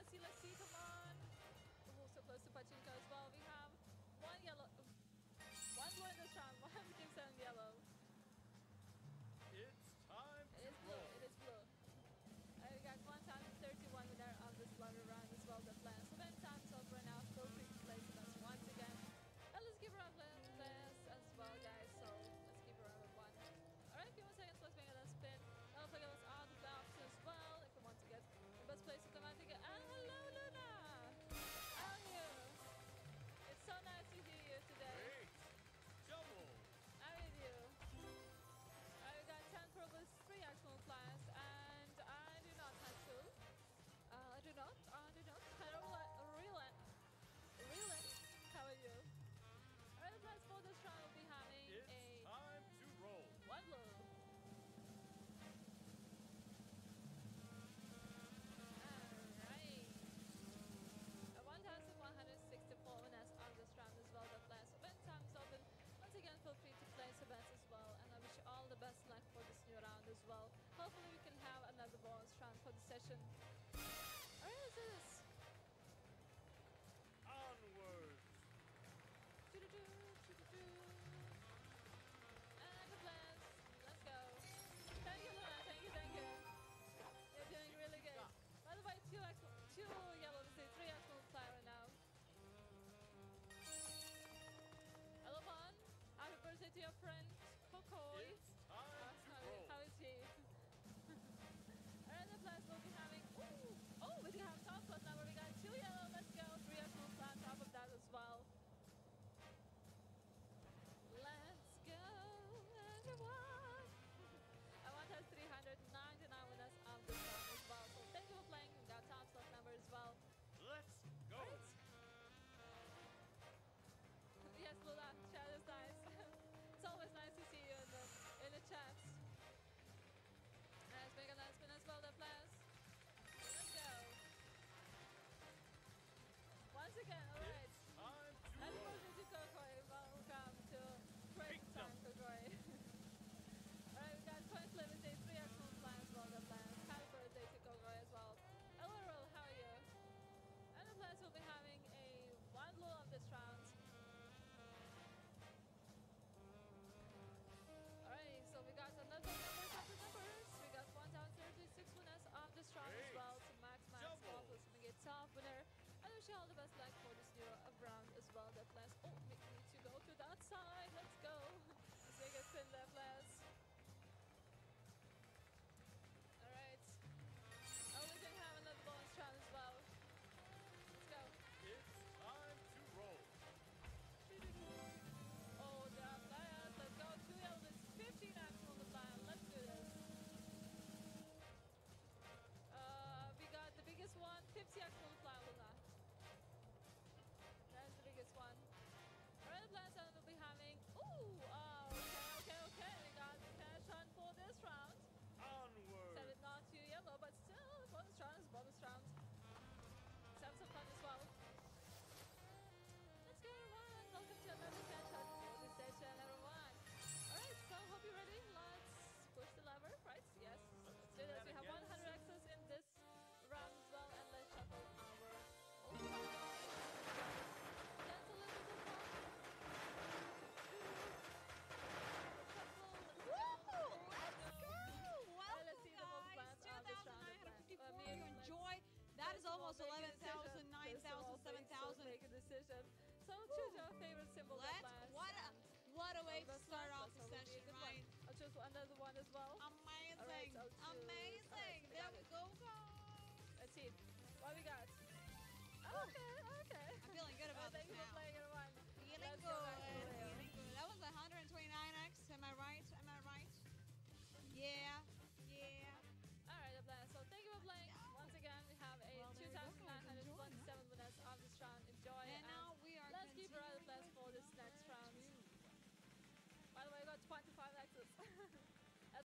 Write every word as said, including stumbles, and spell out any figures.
let's see, let's see, come on. Oh, so close to Pachinko as well. We have one yellow, one blue in this round, one team seven yellow. It's time It to is blue, roll. it is blue. Uh, we got one time thirty-one winner of this lottery round as well, the plan. So then time's up right now, feel free to place with us once again. And let's give her a blast as well, guys, so let's give her a one. Alright, a few more seconds, let's make another spin. Don't forget us all the playoffs as well, if you want to get the best place to come out to get. And hello, Luna! How are you? It's so nice to see you today. Great. Double. I'm with you. Alright, we got ten probes, three actual plans, and I do not have two. Uh, I do not, I do not. Hello, Reelan. Reelan, how are you? Alright, the plans for this round will be having It's a time to roll. one blue. Alright. A one thousand one hundred sixty-four winners on this round as well. The plans event time is open. Once again, feel free to place events as well. And I wish you all the best luck for this new round as well. Hopefully we can have another bonus round for the session. Alright, let's do this. Onwards. Choo-doo-doo, choo-doo-doo. And the plans. Let's go. Thank you, Luna. Thank you, thank you. You're doing really good. By the way, two X, two yellow, say three X multiplier right now. Hello, Mon. Happy birthday to your friend, Kokoi. It's time Uh, to how, roll. how is he? And the plans will be having. Ooh! Oh, we do have top slot number. We got two yellow. Let's go. Three X multiplier on top of that as well. Let's go, everyone! I want us three hundred ninety-nine with us on this round as well. So thank you for playing. We got top slot number as well. Let's go. Right. Yes, Lula, chat is nice. It's always nice to see you in the in the chat. Let's make a nice spin as well, the plans. Let's go. Once again, alright. It's time to Happy roll. birthday to Kokoi. Welcome to Crazy Big Time, jump. Kokoi. Alright, we got coin flip with a three X multiplier as well, the plans. Happy birthday to Kokoi as well. Hello, Roll, how are you? And the plans will be having a one blue of this round. Alright, so we got another number of the numbers. We got one thousand thirty-six winners of this round as Great. well. So Max Max Double. Waffles will be a top winner. I wish you all the best luck for this new round as well. That plans. Oh, we need to go to that side. Let's go. Let's make a spin there, plans. Alright. Oh, we can have another bonus round as well. Let's go. It's time to roll. Oh, there are players. Let's go. Two elements, fifteen X multiplier. Let's do this. Uh, we got the biggest one, fifty X multiplier, Luna. That's the biggest one. Alright, the players will be having. Ooh, oh, okay, okay, okay. We got the cash hunt for this round. Onward. Set it not to yellow, but still, bonus round is bonus round. Let's have some fun as well. Let's go, everyone. Welcome to another catch up for the session, everyone. Alright, so hope you're ready. Let's push the lever, right? Yes. Let's do this. We have one hundred X's in this round as well, and let's shuffle our old Dance a little bit more. Woo! Let's go! Alright, let's Welcome, see the most guys. plans of this round. two thousand nine hundred fifty-four. Uh, You let's- enjoy. That is First of all, almost make a eleven decision. thousand, nine First of all, thousand, seven make- so thousand. Make a decision. So choose your favorite symbol. that Let's. plans. What a what a way to That's start nice. off the That's probably a session, good one. right? I'll choose another one as well. Amazing, Alright, I'll choose- amazing. alright, I There got we it. go, guys. Let's see.